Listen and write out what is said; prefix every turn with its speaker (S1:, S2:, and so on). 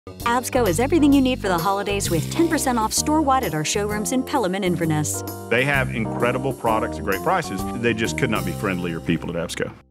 S1: Absco is everything you need for the holidays with 10% off store-wide at our showrooms in Pelham and Inverness.
S2: They have incredible products at great prices. They just could not be friendlier people at Absco.